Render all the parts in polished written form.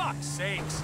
fuck's sakes.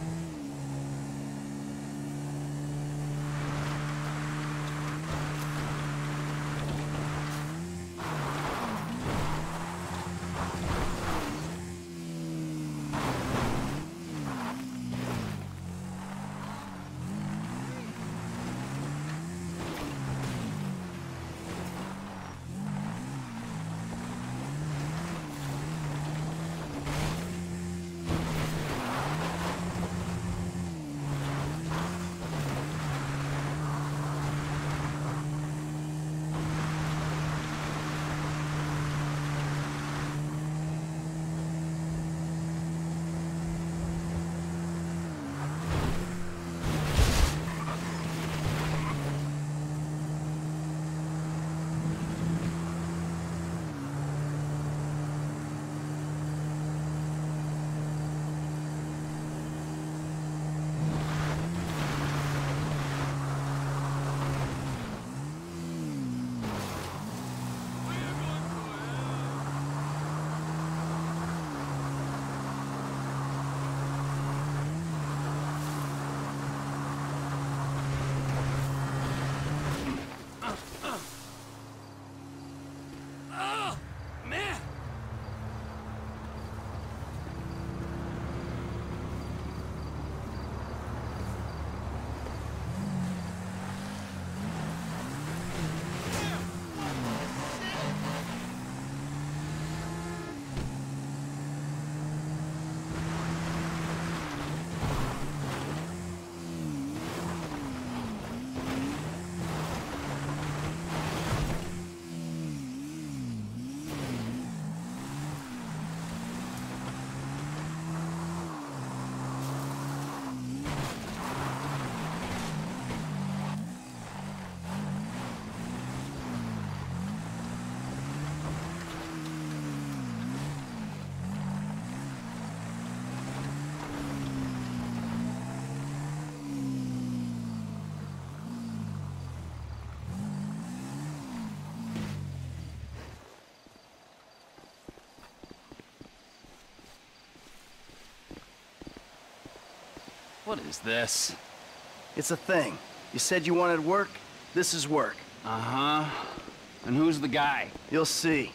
What is this? It's a thing. You said you wanted work? This is work. Uh-huh. And who's the guy? You'll see.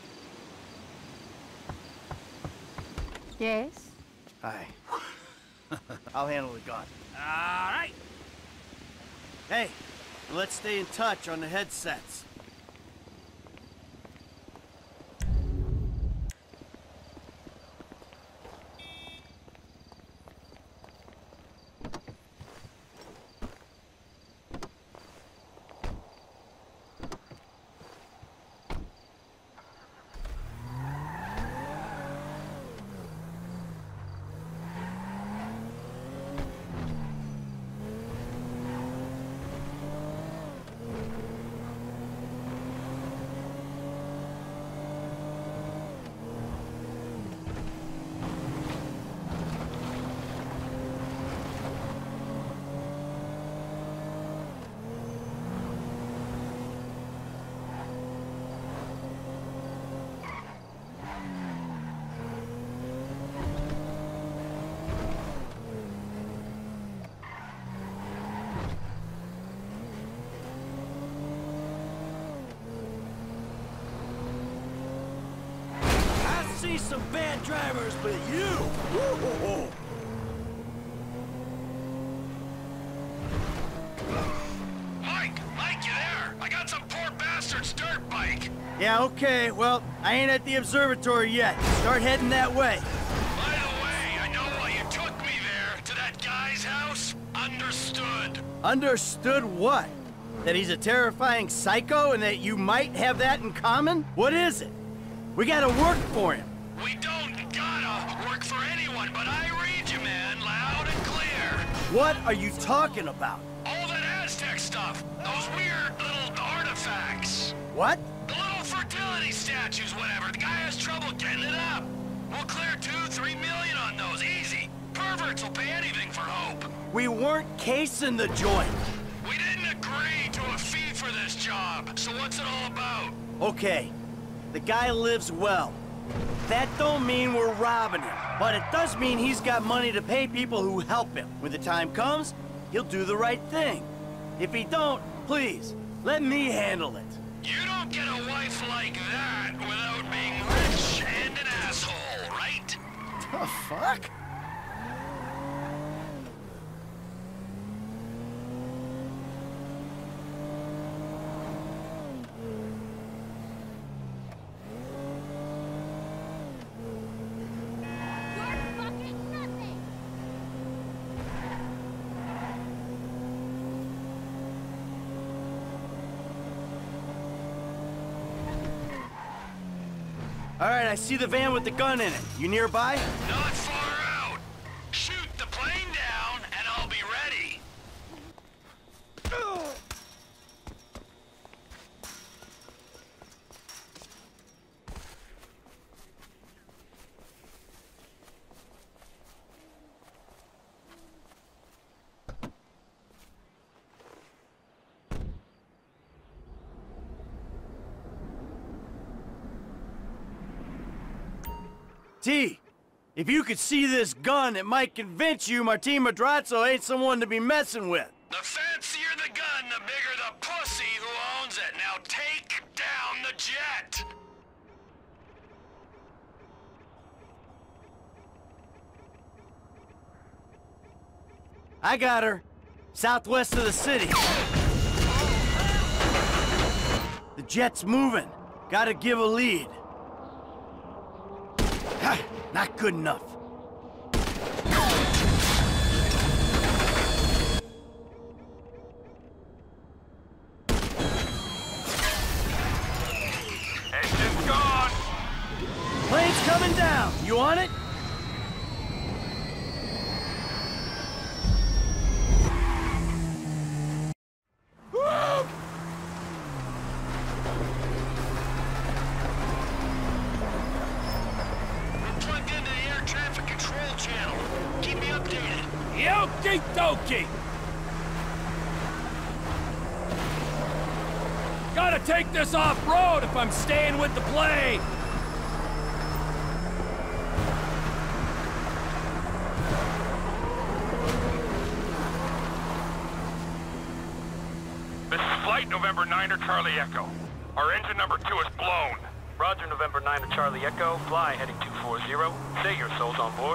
Yes? Hi. I'll handle the gun. Alright. Hey, let's stay in touch on the headsets. See some bad drivers, but you! Woo-hoo-hoo. Mike, you there? I got some poor bastard's dirt bike. Yeah, okay, well, I ain't at the observatory yet. Start heading that way. By the way, I know why you took me there, to that guy's house. Understood. Understood what? That he's a terrifying psycho and that you might have that in common? What is it? We gotta work for him. We don't gotta work for anyone, but I read you, man, loud and clear. What are you talking about? All that Aztec stuff, those weird little artifacts. What? The little fertility statues, whatever. The guy has trouble getting it up. We'll clear 2-3 million on those, easy. Perverts will pay anything for hope. We weren't casing the joint. We didn't agree to a fee for this job, so what's it all about? Okay, the guy lives well. that don't mean we're robbing him. But it does mean he's got money to pay people who help him. When the time comes, he'll do the right thing. If he don't, please, let me handle it. You don't get a wife like that without being rich and an asshole, right? The fuck? All right, I see the van with the gun in it. You nearby? Not far out. Shoot the plane down, and I'll be ready. T, if you could see this gun, it might convince you Martin Madrazo ain't someone to be messing with. The fancier the gun, the bigger the pussy who owns it. Now take down the jet. I got her. Southwest of the city. The jet's moving. Gotta give a lead. Ha! Not good enough. Engine's gone. Plane's coming down. You on it? Okie dokie! Gotta take this off-road if I'm staying with the play! This is Flight November 9er Charlie Echo. Our engine number 2 is blown. Roger, November 9er Charlie Echo. Fly heading 240. Say your soul's on board.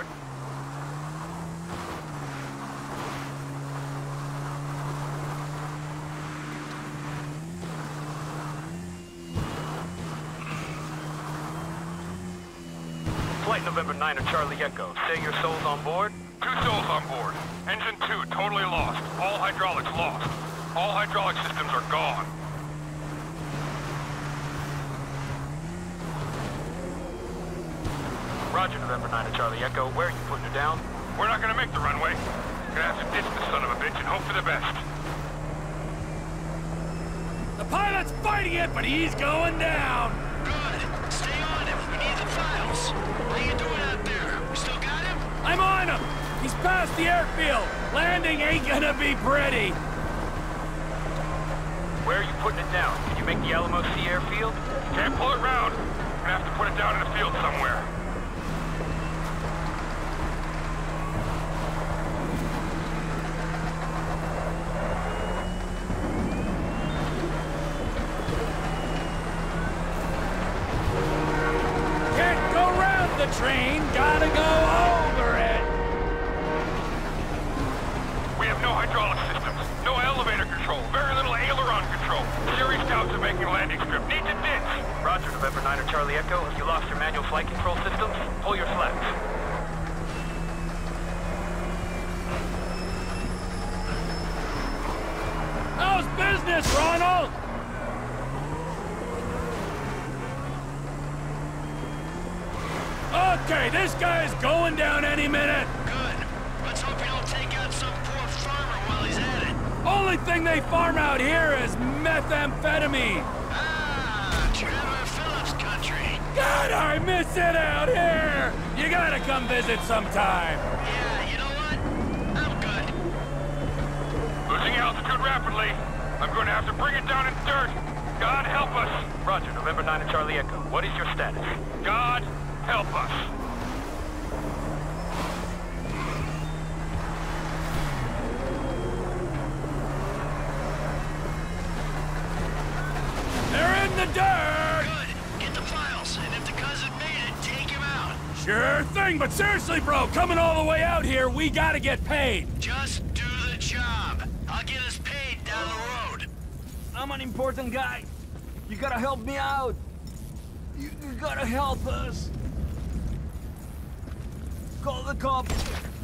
Flight November 9er Charlie Echo. Say your soul's on board. 2 souls on board. Engine 2 totally lost. All hydraulics lost. All hydraulic systems are gone. Roger, November 9er Charlie Echo. Where are you putting her down? We're not gonna make the runway. Gonna have to ditch the son of a bitch and hope for the best. The pilot's fighting it, but he's going down! Good. Stay on him. We need the files. How you doing out there? We still got him? I'm on him! He's past the airfield! Landing ain't gonna be pretty! Where are you putting it down? Can you make the Alamo Sea airfield? Can't pull it round. Gonna have to put it down in the field somewhere. Can't go round the train, gotta go over it! We have no hydraulic systems, no elevator control, very little aileron control. Series scouts are making a landing strip. Need to ditch. Roger, November 9er Charlie Echo. Have you lost your manual flight control systems? Pull your flaps. How's business, Ronald? Okay, this guy's going down any minute. Good. Let's hope you don't take out some poor farmer while he's at it. Only thing they farm out here is methamphetamine. Ah, Trevor Philips country. God, I miss it out here. You gotta come visit sometime. Yeah, you know what? I'm good. Losing altitude rapidly. I'm going to have to bring it down in dirt. God help us. Roger, November 9er Charlie Echo. What is your status? God Help us. They're in the dirt! Good. Get the files, and if the cousin made it, take him out. Sure thing, but seriously, bro, coming all the way out here, we gotta get paid. Just do the job. I'll get us paid down the road. I'm an important guy. You gotta help me out. You gotta help us. Call the cops.